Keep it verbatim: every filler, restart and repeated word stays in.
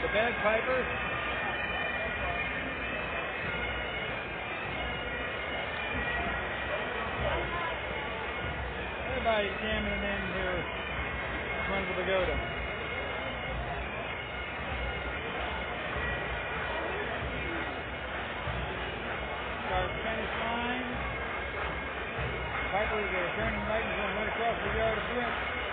the bagpiper. Everybody jamming in here in front of the pagoda. Start finish line. Pipers are turning right and going right across the yard of Brent.